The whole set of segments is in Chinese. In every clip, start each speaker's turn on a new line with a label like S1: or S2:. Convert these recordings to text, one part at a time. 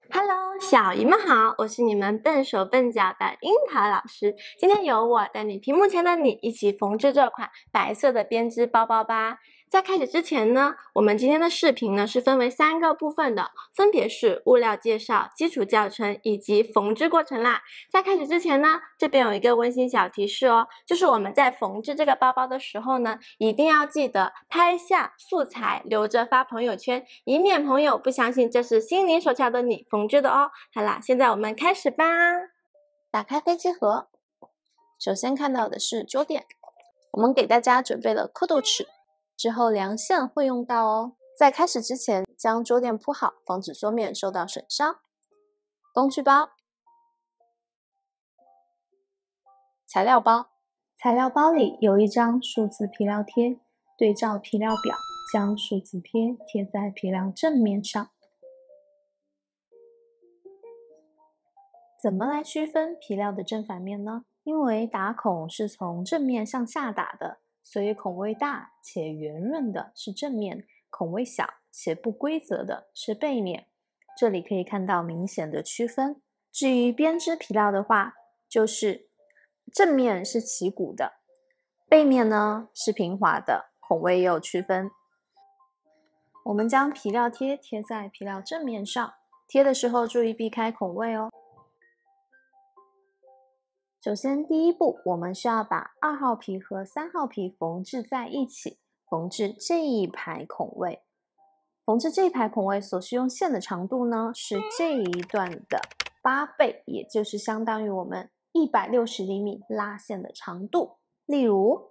S1: Hello，小姨们好，我是你们笨手笨脚的樱桃老师。今天由我带你屏幕前的你一起缝制这款白色的编织包包吧。在开始之前呢，我们今天的视频呢是分为3个部分的，分别是物料介绍、基础教程以及缝制过程啦。在开始之前呢，这边有一个温馨小提示哦，就是我们在缝制这个包包的时候呢，一定要记得拍下素材留着发朋友圈，以免朋友不相信这是心灵手巧的你缝制的哦。好啦，现在我们开始吧。打开飞机盒，首先看到的是桌垫，我们给大家准备了刻度尺，之后量线会用到哦。在开始之前，将桌垫铺好，防止桌面受到损伤。工具包、材料包，
S2: 材料包里有一张数字皮料贴，对照皮料表，将数字贴贴在皮料正面上。怎么来区分皮料的正反面呢？因为打孔是从正面向下打的，所以孔位大且圆润的是正面，孔位小且不规则的是背面。这里可以看到明显的区分。至于编织皮料的话，就是正面是起鼓的，背面呢是平滑的，孔位也有区分。我们将皮料贴贴在皮料正面上，贴的时候注意避开孔位哦。首先，第一步，我们需要把2号皮和3号皮缝制在一起，缝制这一排孔位。缝制这一排孔位所需用线的长度呢，是这一段的8倍，也就是相当于我们160厘米拉线的长度。例如，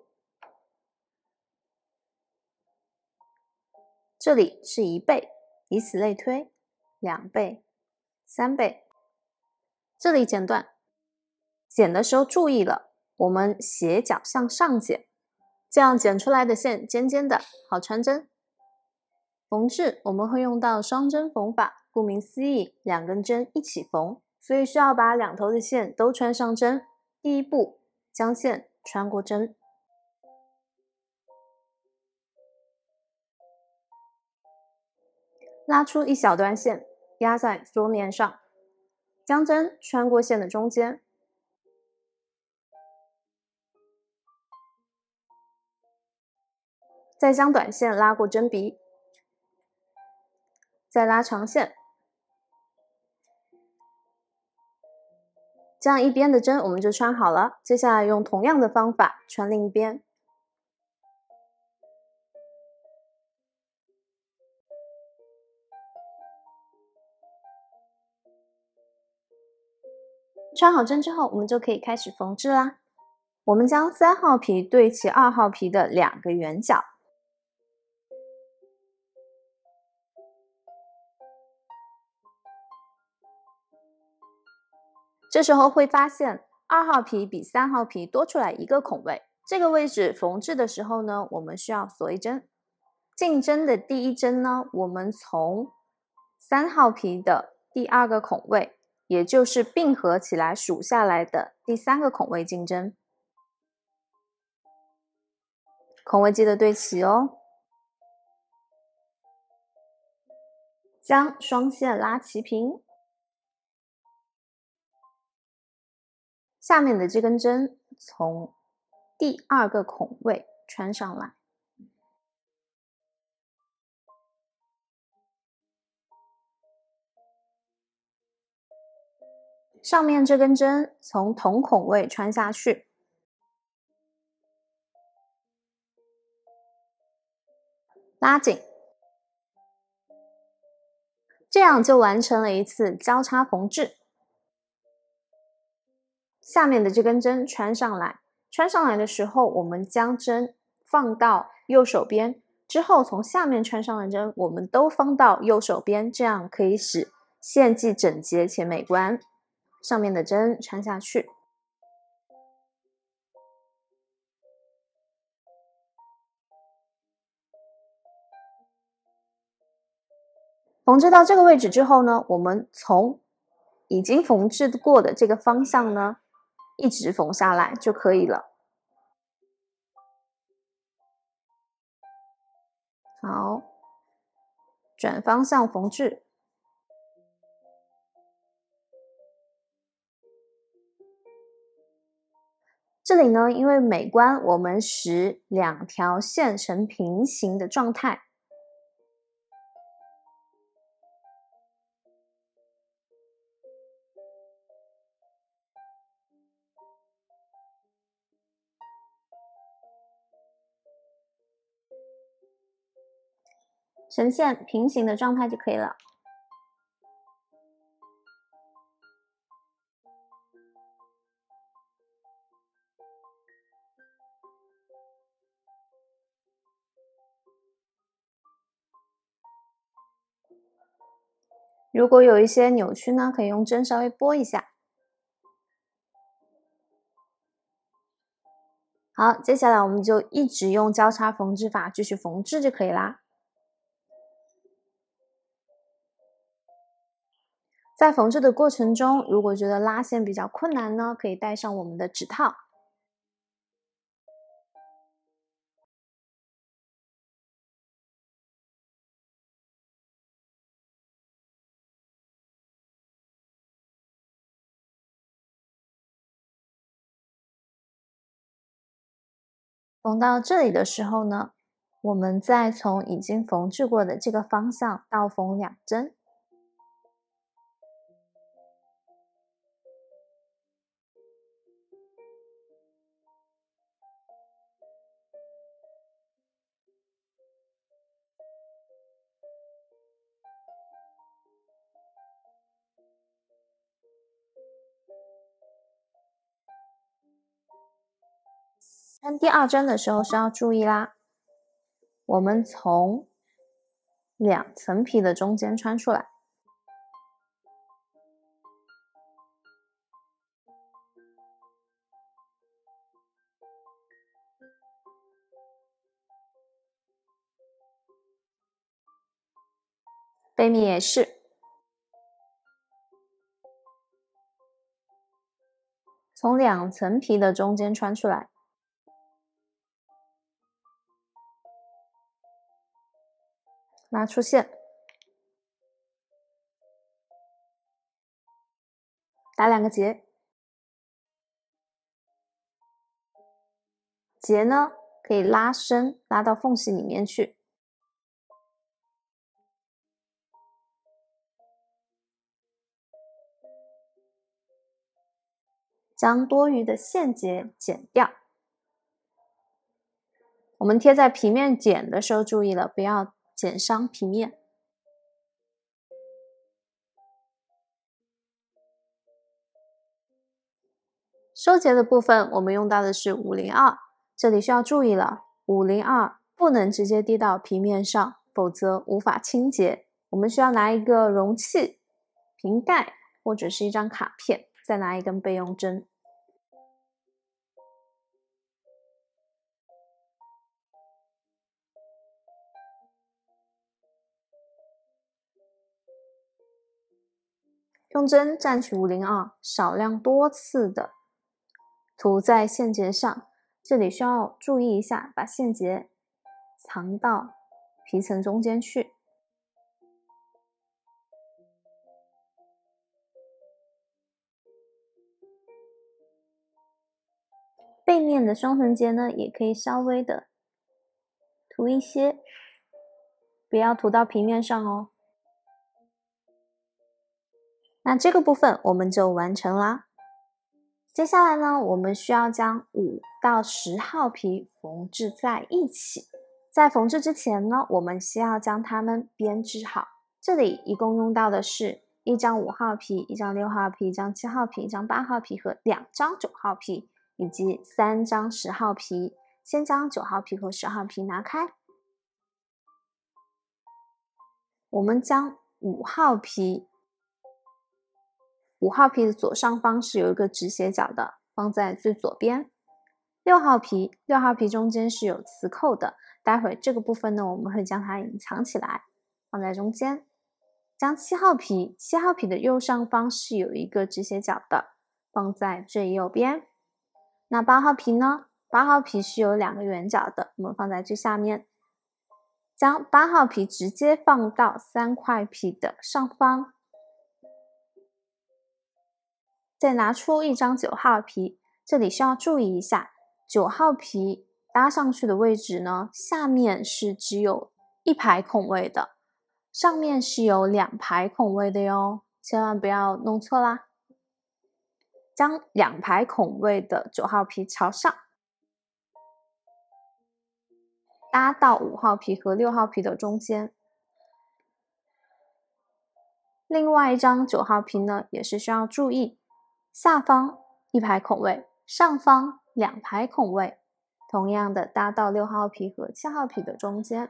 S2: 这里是1倍，以此类推，2倍、3倍。这里剪断。剪的时候注意了，我们斜角向上剪，这样剪出来的线尖尖的，好穿针。缝制我们会用到双针缝法，顾名思义，2根针一起缝，所以需要把2头的线都穿上针。第一步，将线穿过针，拉出一小段线，压在桌面上，将针穿过线的中间。再将短线拉过针鼻，再拉长线，这样一边的针我们就穿好了。接下来用同样的方法穿另一边。穿好针之后，我们就可以开始缝制啦。我们将3号皮对齐2号皮的2个圆角，这时候会发现2号皮比3号皮多出来1个孔位，这个位置缝制的时候呢，我们需要锁一针。进针的第一针呢，我们从3号皮的第2个孔位，也就是并合起来数下来的第3个孔位进针，孔位记得对齐哦。将双线拉齐平，下面的这根针从第2个孔位穿上来，上面这根针从同孔位穿下去，拉紧，这样就完成了一次交叉缝制。下面的这根针穿上来，穿上来的时候，我们将针放到右手边，之后从下面穿上的针，我们都放到右手边，这样可以使线既整洁且美观。上面的针穿下去，缝制到这个位置之后呢，我们从已经缝制过的这个方向呢，一直缝下来就可以了。好，转方向缝制。 这里呢，因为美观，我们使2条线成平行的状态。呈现平行的状态就可以了。如果有一些扭曲呢，可以用针稍微拨一下。好，接下来我们就一直用交叉缝制法继续缝制就可以啦。在缝制的过程中，如果觉得拉线比较困难呢，可以带上我们的指套。缝到这里的时候呢，我们再从已经缝制过的这个方向倒缝2针。穿第2针的时候需要注意啦，我们从2层皮的中间穿出来。背面也是，从2层皮的中间穿出来。拉出线，打2个结，结呢可以拉伸，拉到缝隙里面去。将多余的线结剪掉。我们贴在皮面剪的时候注意了，不要剪伤皮面。收结的部分我们用到的是502，这里需要注意了，502不能直接滴到皮面上，否则无法清洁。我们需要拿一个容器、瓶盖或者是一张卡片，再拿一根备用针。用针蘸取502，少量多次的涂在线结上，这里需要注意一下，把线结藏到皮层中间去。背面的双层结呢，也可以稍微的涂一些，不要涂到皮面上哦。那这个部分我们就完成啦。接下来呢，我们需要将5到10号皮缝制在一起。在缝制之前呢，我们先要将它们编织好。这里一共用到的是1张5号皮、1张6号皮、1张7号皮、1张8号皮和2张9号皮，以及3张10号皮。先将9号皮和10号皮拿开。我们将5号皮的左上方是有一个直斜角的，放在最左边。6号皮中间是有磁扣的，待会这个部分呢，我们会将它隐藏起来，放在中间。将7号皮的右上方是有一个直斜角的，放在最右边。那8号皮呢？8号皮是有2个圆角的，我们放在最下面。将8号皮直接放到3块皮的上方。再拿出1张9号皮， 这里需要注意一下，9号皮搭上去的位置呢，下面是只有1排孔位的，上面是有2排孔位的哟，千万不要弄错啦。将2排孔位的9号皮朝上，搭到5号皮和6号皮的中间。另外一张9号皮呢，也是需要注意，下方1排孔位，上方2排孔位，同样的搭到6号皮和7号皮的中间。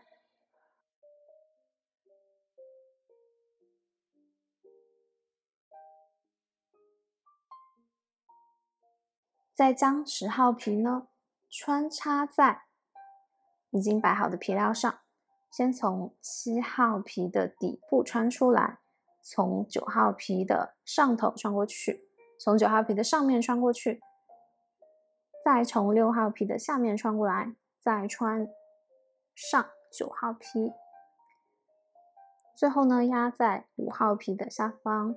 S2: 再将10号皮呢穿插在已经摆好的皮料上，先从7号皮的底部穿出来，从9号皮的上头穿过去，从9号皮的上面穿过去，再从6号皮的下面穿过来，再穿上9号皮，最后呢压在5号皮的下方。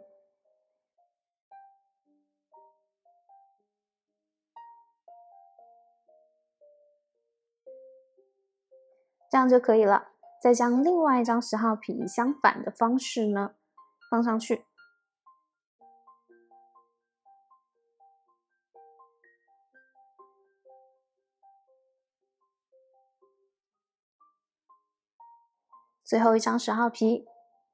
S2: 这样就可以了。再将另外一张10号皮以相反的方式呢放上去。最后一张10号皮。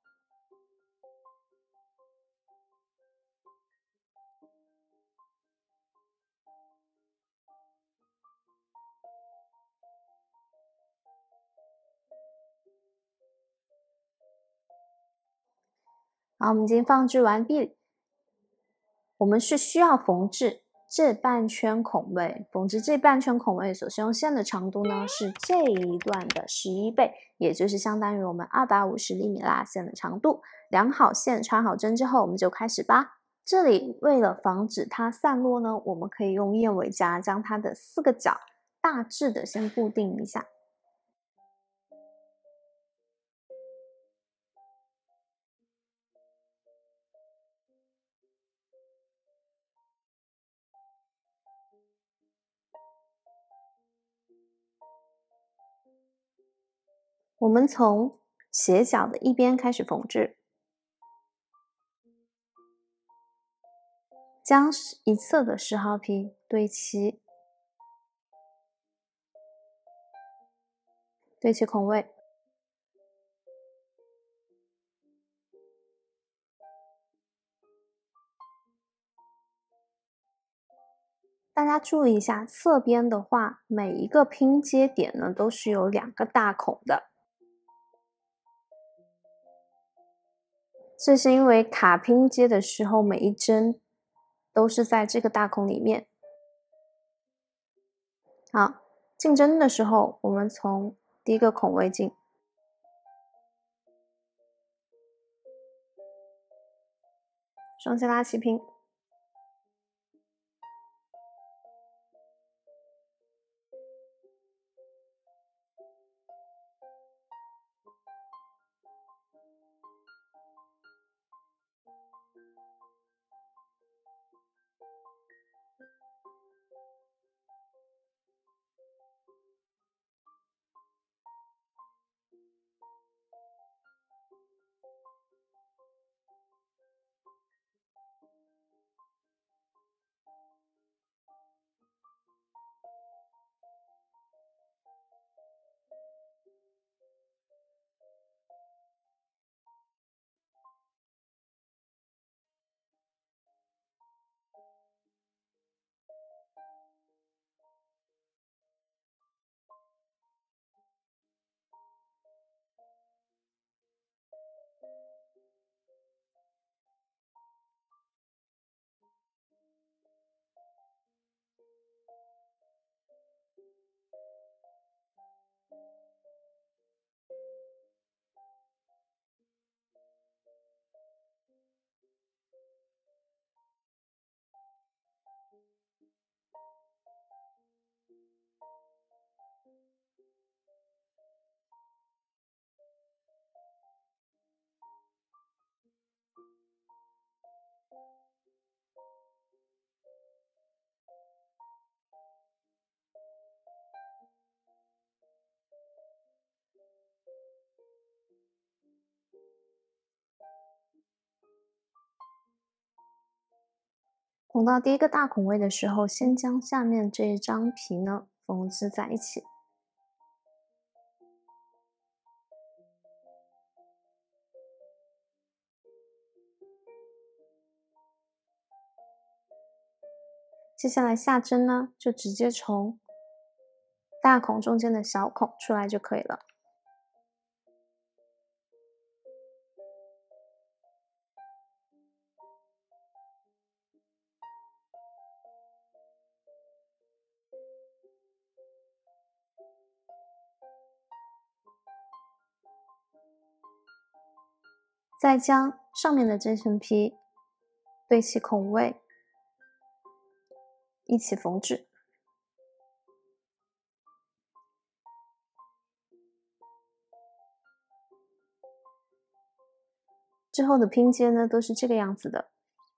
S2: 好，我们已经放置完毕。我们是需要缝制这半圈孔位，缝制这半圈孔位所使用线的长度呢是这一段的11倍，也就是相当于我们250厘米拉线的长度。量好线，穿好针之后，我们就开始吧。这里为了防止它散落呢，我们可以用燕尾夹将它的4个角大致的先固定一下。我们从斜角的一边开始缝制，将一侧的10号皮对齐，对齐孔位。大家注意一下，侧边的话，每一个拼接点呢都是有2个大孔的。这是因为卡拼接的时候，每一针都是在这个大孔里面。好，进针的时候，我们从第一个孔位进，双线拉齐平。 缝到第一个大孔位的时候，先将下面这一张皮呢缝制在一起。接下来下针呢，就直接从大孔中间的小孔出来就可以了。再将上面的这层皮对齐孔位，一起缝制。之后的拼接呢，都是这个样子的。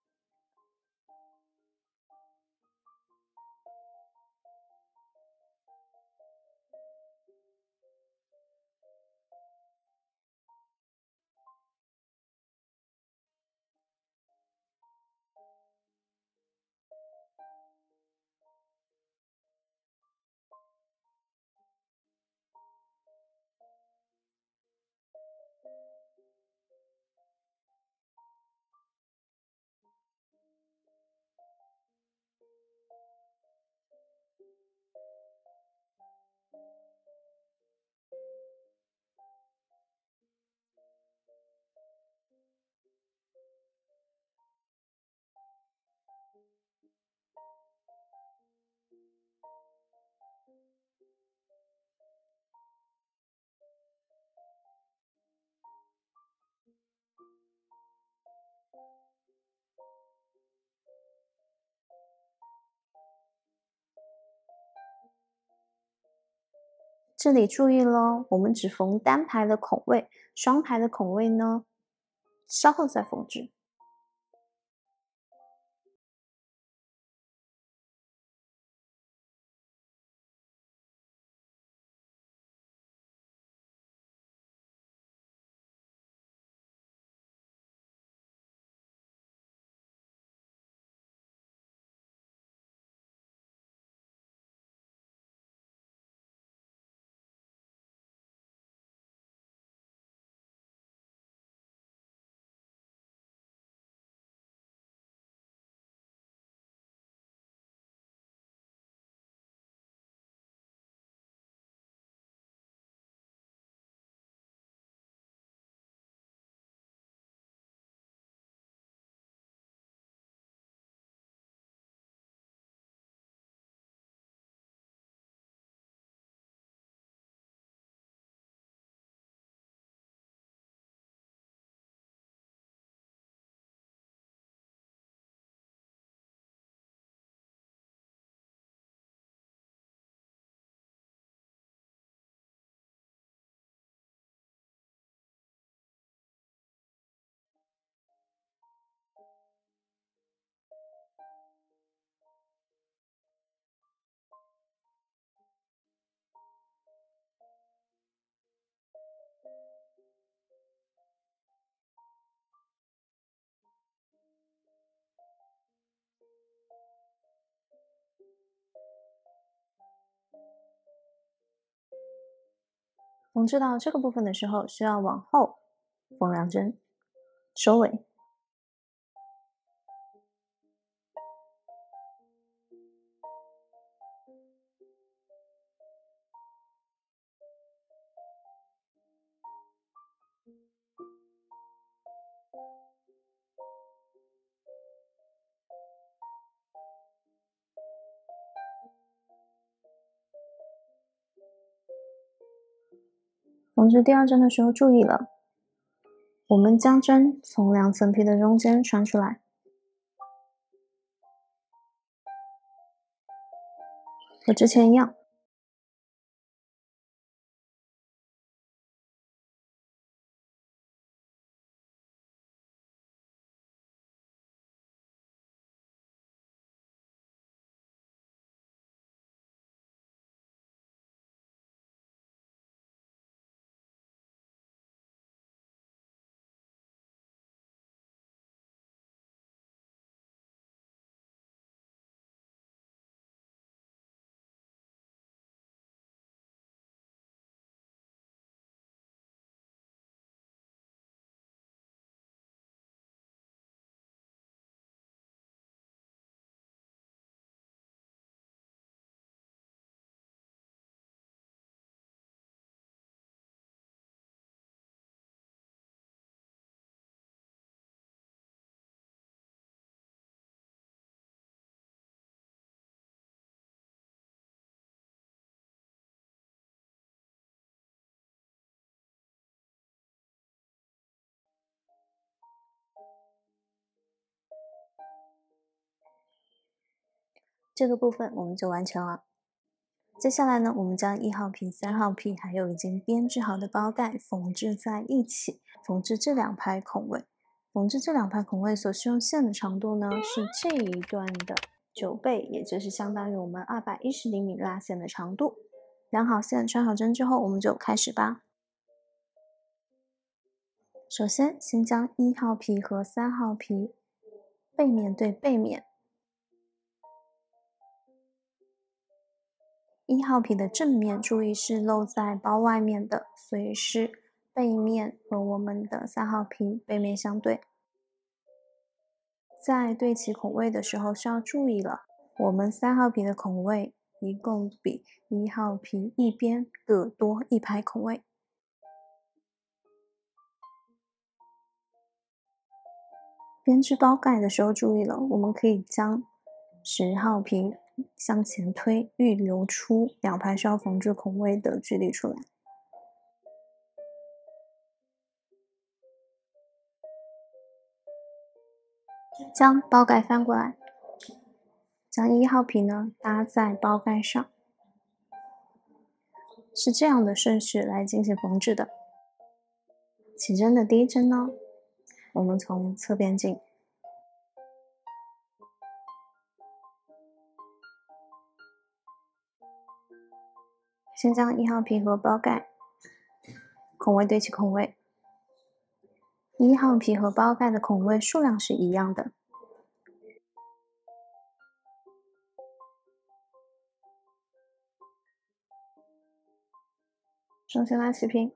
S2: 这里注意咯，我们只缝单排的孔位，双排的孔位呢，稍后再缝制。缝制到这个部分的时候，需要往后缝2针，收尾。缝制第2针的时候注意了，我们将针从2层皮的中间穿出来，和之前一样。 这个部分我们就完成了。接下来呢，我们将1号皮、3号皮还有已经编织好的包盖缝制在一起，缝制这2排孔位。缝制这2排孔位所需用线的长度呢，是这一段的9倍，也就是相当于我们210厘米拉线的长度。量好线，穿好针之后，我们就开始吧。首先，先将1号皮和3号皮背面对背面。1号皮的正面注意是露在包外面的，所以是背面和我们的3号皮背面相对。在对齐孔位的时候需要注意了，我们3号皮的孔位一共比1号皮一边各多1排孔位。编织包盖的时候注意了，我们可以将10号皮向前推，预留出2排需要缝制孔位的距离出来。将包盖翻过来，将1号皮呢搭在包盖上，是这样的顺序来进行缝制的。起针的第一针呢，我们从侧边进，先将1号皮和包盖孔位对齐孔位。1号皮和包盖的孔位数量是一样的。双线拉齐平。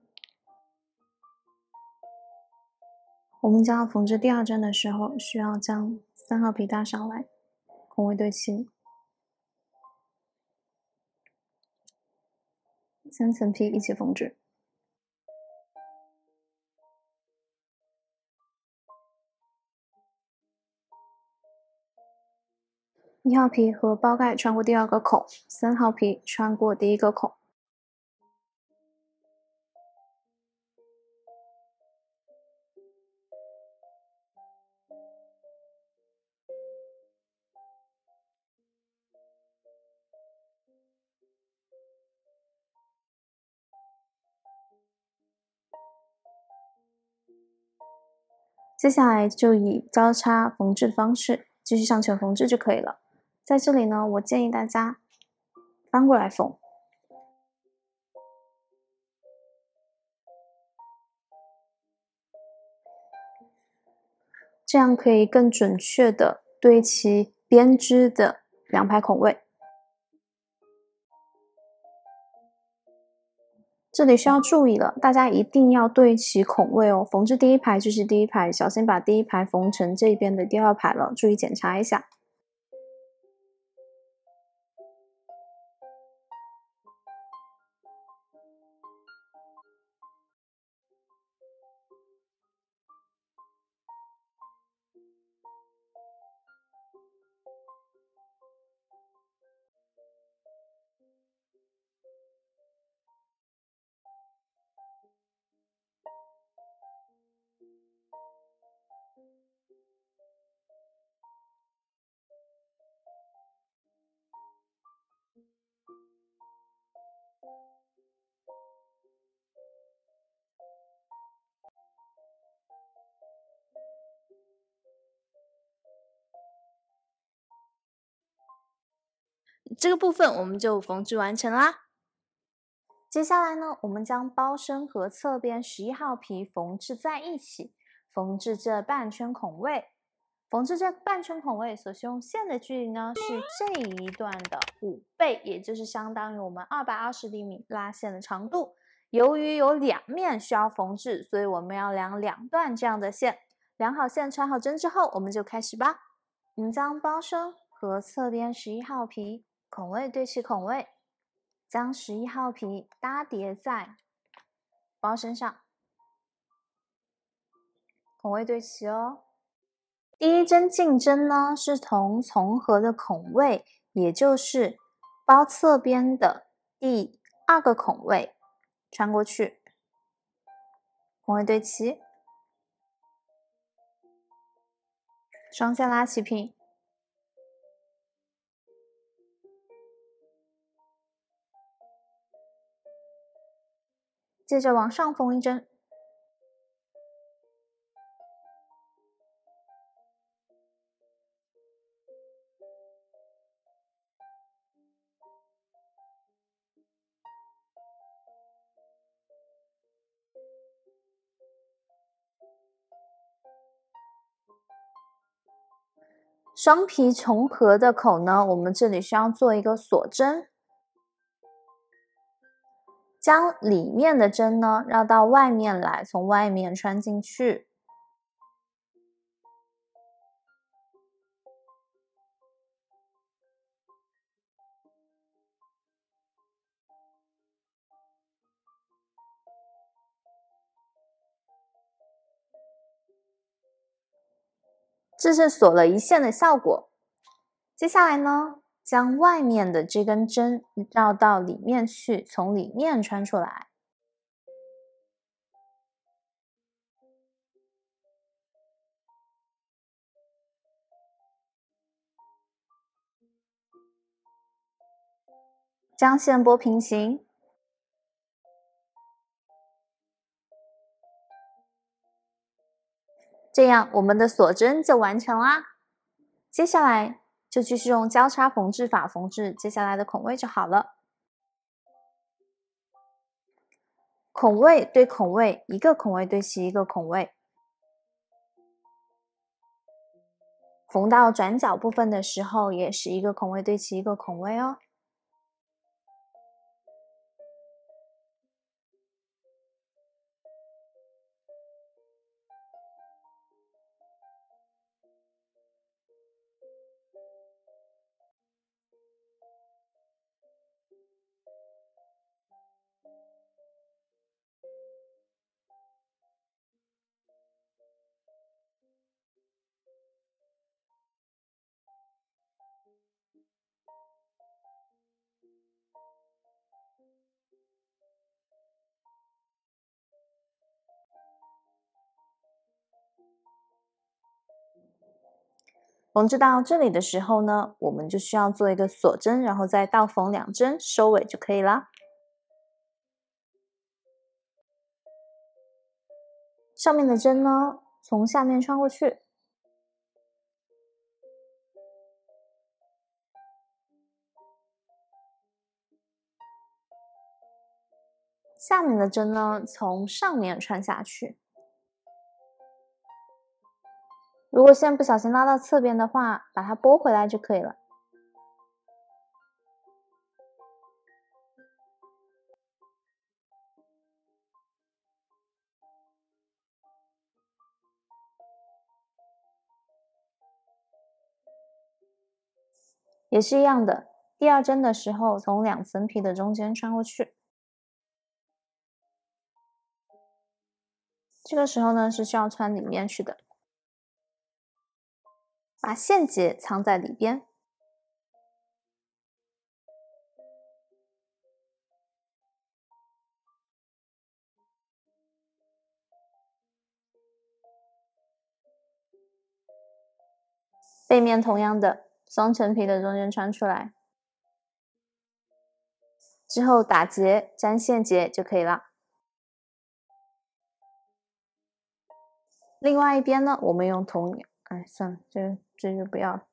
S2: 我们将要缝制第2针的时候，需要将3号皮搭上来，孔位对齐，3层皮一起缝制。1号皮和包盖穿过第2个孔，3号皮穿过第1个孔。接下来就以交叉缝制的方式继续向前缝制就可以了。在这里呢，我建议大家翻过来缝，这样可以更准确的对齐编织的2排孔位。这里需要注意了，大家一定要对齐孔位哦。缝制第1排就是第1排，小心把第1排缝成这边的第2排了，注意检查一下。这个部分我们就缝制完成啦。接下来呢，我们将包身和侧边11号皮缝制在一起，缝制这半圈孔位。缝制这半圈孔位所需用线的距离呢，是这一段的5倍，也就是相当于我们220厘米拉线的长度。由于有2面需要缝制，所以我们要量2段这样的线。量好线，穿好针之后，我们就开始吧。我们将包身和侧边11号皮孔位对齐孔位，将11号皮搭叠在包身上，孔位对齐哦。第1针进针呢，是从合的孔位，也就是包侧边的第2个孔位穿过去，孔位对齐，双线拉齐平。 接着往上缝一针。双皮重合的口呢，我们这里需要做一个锁针，将里面的针呢绕到外面来，从外面穿进去。这是锁了一线的效果。接下来呢，将外面的这根针绕到里面去，从里面穿出来。将线拨平行。这样我们的锁针就完成啦。接下来就继续用交叉缝制法缝制接下来的孔位就好了。孔位对孔位，一个孔位对齐一个孔位。缝到转角部分的时候，也是一个孔位对齐一个孔位哦。缝制到这里的时候呢，我们就需要做一个锁针，然后再倒缝2针收尾就可以啦。上面的针呢，从下面穿过去。下面的针呢，从上面穿下去。如果线不小心拉到侧边的话，把它拨回来就可以了。也是一样的，第2针的时候，从2层皮的中间穿过去。这个时候呢，是需要穿里面去的。把线结藏在里边。背面同样的，双层皮的中间穿出来，之后打结粘线结就可以了。另外一边呢，我们用算了，这就不要了。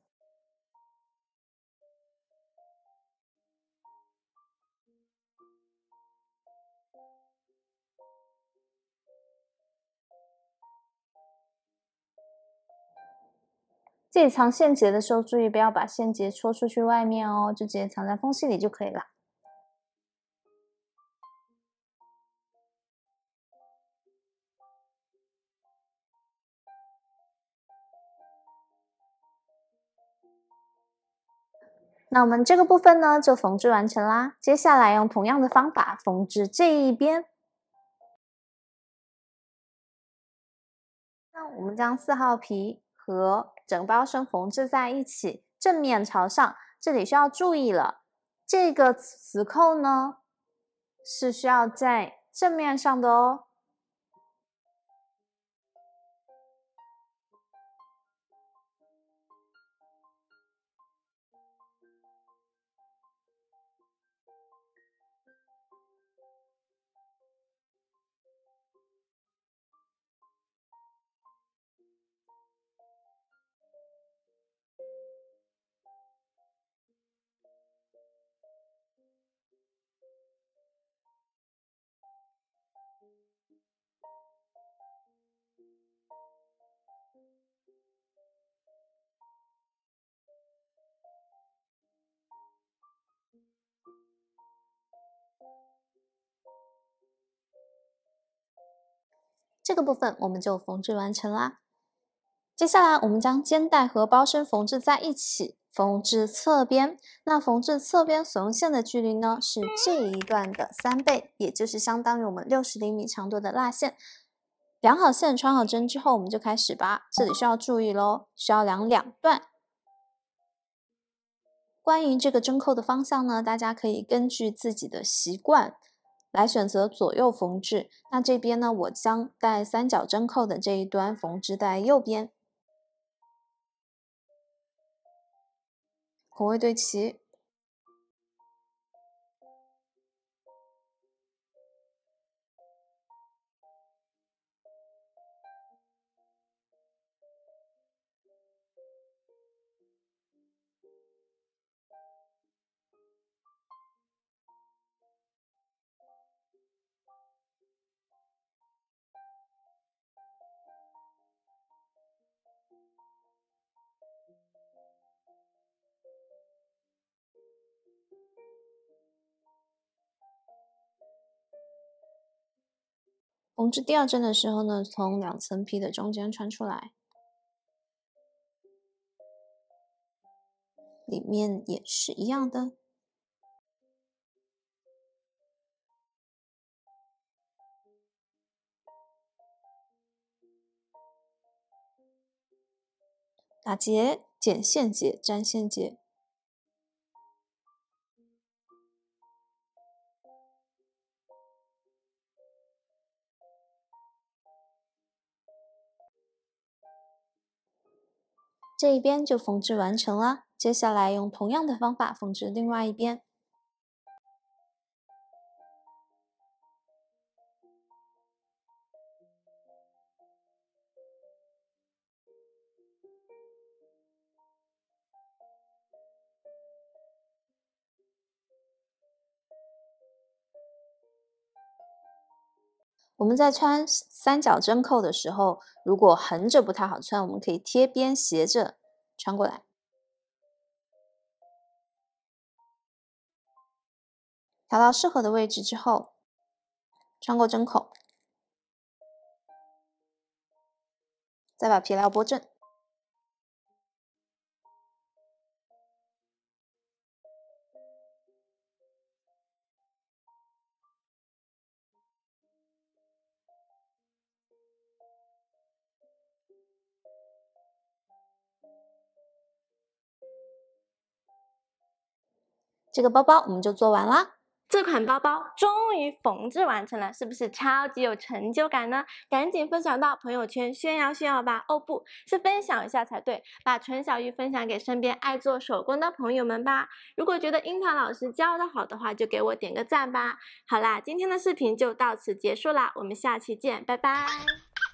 S2: 自己藏线结的时候，注意不要把线结戳出去外面哦，就直接藏在缝隙里就可以了。那我们这个部分呢，就缝制完成啦。接下来用同样的方法缝制这一边。那我们将4号皮和整包绳缝制在一起，正面朝上。这里需要注意了，这个磁扣呢是需要在正面上的哦。 这个部分我们就缝制完成啦。接下来我们将肩带和包身缝制在一起，缝制侧边。那缝制侧边所用线的距离呢，是这一段的3倍，也就是相当于我们60厘米长度的蜡线。量好线，穿好针之后，我们就开始吧。这里需要注意咯，需要量2段。关于这个针扣的方向呢，大家可以根据自己的习惯来选择左右缝制。那这边呢，我将带3角针扣的这一端缝制在右边。孔位对齐，缝制第2针的时候呢，从2层皮的中间穿出来，里面也是一样的。打结、剪线结、粘线结。这一边就缝制完成了，接下来用同样的方法缝制另外一边。我们在穿3角针扣的时候，如果横着不太好穿，我们可以贴边斜着穿过来。调到适合的位置之后，穿过针口，再把皮料拨正。这个包包我们就做完啦。
S1: 这款包包终于缝制完成了，是不是超级有成就感呢？赶紧分享到朋友圈炫耀炫耀吧！哦不，是分享一下才对，把纯小玉分享给身边爱做手工的朋友们吧。如果觉得樱桃老师教的好的话，就给我点个赞吧。好啦，今天的视频就到此结束啦，我们下期见，拜拜。